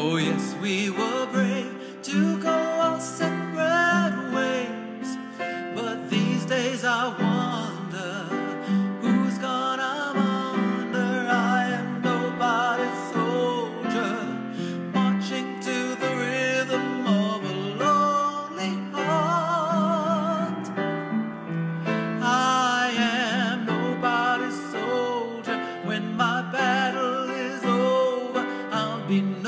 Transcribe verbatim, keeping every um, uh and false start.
Oh yes, we were brave to go our separate ways, but these days I wonder who's gonna wonder. I am nobody's soldier, marching to the rhythm of a lonely heart. I am nobody's soldier. When my battle is over, I'll be